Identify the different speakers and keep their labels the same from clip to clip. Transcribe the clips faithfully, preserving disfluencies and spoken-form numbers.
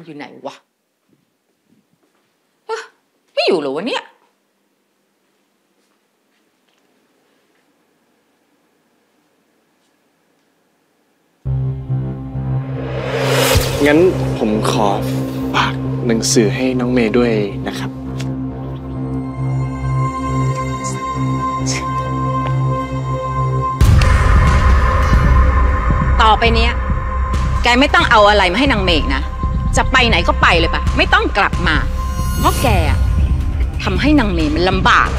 Speaker 1: อยู่ไหนวะไม่อยู่เหรอวะเนี่ย
Speaker 2: งั้นผมขอฝากหนังสือให้น้องเมย์ด้วยนะครับ
Speaker 1: ต่อไปเนี้ยแกไม่ต้องเอาอะไรมาให้นางเมฆนะจะไปไหนก็ไปเลยปะไม่ต้องกลับมาเพราะแกทำให้นางเมฆมันลำบาก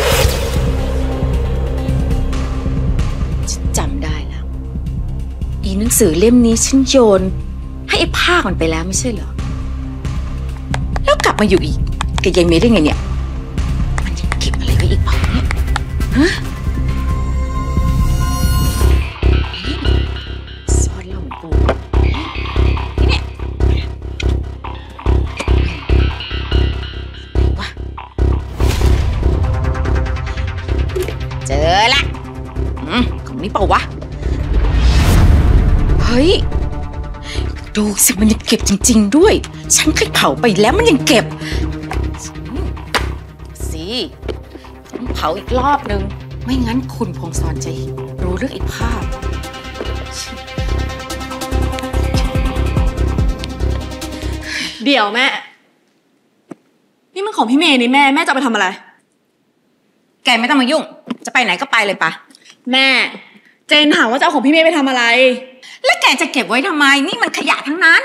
Speaker 1: ฉันจำได้แล้วอีหนังสือเล่มนี้ฉันโยนให้ไอ้ภาคมันไปแล้วไม่ใช่เหรอแล้วกลับมาอยู่อีกกับยายเมย์ได้ไงเนี่ยมันจะเก็บอะไรไว้อีกเปล่าเนี่ยฮะซ่อนแล้วกูนี่เนี่ยวะเจอละอืมของนี่เปล่าวะเฮ้ยดูสิมันยังเก็บจริงๆด้วยฉันเคยเผาไปแล้วมันยังเก็บสิต้องเผาอีกรอบนึงไม่งั้นคุณพงศรจะรู้เรื่องไอ้ภาพ
Speaker 3: เดี๋ยวแม่นี่มันของพี่เมย์นี่แม่แม่จะไปทำอะไร
Speaker 1: แกไม่ต้องมายุ่งจะไปไหนก็ไปเลยปะ
Speaker 3: แม่เจนถามว่าจะเอาของพี่เมย์ไปทำอะไร
Speaker 1: แล้วแกจะเก็บไว้ทำไมนี่มันขยะทั้งนั้น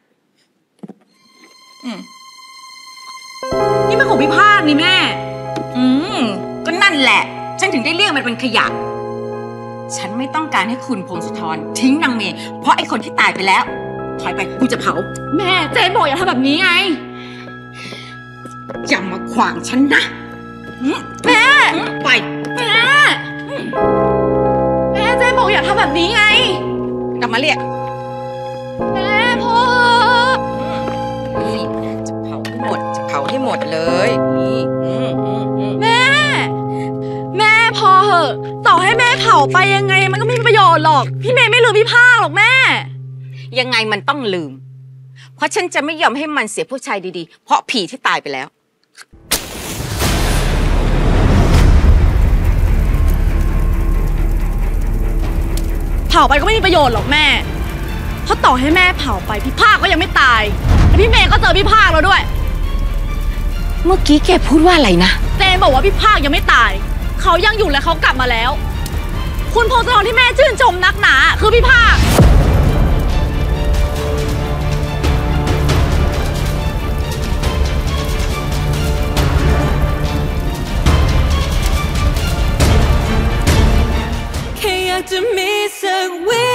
Speaker 1: อืม
Speaker 3: นี่เป็นของพี่ภาคนี่แม่
Speaker 1: อืมก็นั่นแหละฉันถึงได้เรียกมันเป็นขยะฉันไม่ต้องการให้คุณพงศธรทิ้งนางเมย์เพราะไอ้คนที่ตายไปแล้วถอยไปกูจะเผา
Speaker 3: แม่เจนบอกอย่าทำแบบนี้ไง
Speaker 1: อย่ามาขวางฉันนะ
Speaker 3: แม่
Speaker 1: ไป
Speaker 3: แม่แม่เจนบอกอย่าทำแบบนี้ไง
Speaker 1: กลับมาเรียก
Speaker 3: แม่พ่อ
Speaker 1: นี่จะเผาให้หมดจะเผาให้หมดเลยนี่
Speaker 3: แม่แม่พอเหอะต่อให้แม่เผาไปยังไงมันก็ไม่มีประโยชน์หรอกพี่เมย์ไม่ลืมพี่ภาคหรอกแม่
Speaker 1: ยังไงมันต้องลืมเพราะฉันจะไม่ยอมให้มันเสียผู้ชายดีๆเพราะผีที่ตายไปแล้ว
Speaker 3: เผาไปก็ไม่มีประโยชน์หรอกแม่เพราะต่อให้แม่เผาไปพี่ภาคก็ยังไม่ตายและพี่เมย์ก็เจอพี่ภาคแล้วด้วย
Speaker 1: เมื่อกี้แกพูดว่าอะไรนะ
Speaker 3: เจนบอกว่าพี่ภาคยังไม่ตายเขายังอยู่และเขากลับมาแล้วคุณพงศธรที่แม่ชื่นชมนักหนาคือพี่ภาค
Speaker 4: แค่อยากจะมีสักวิ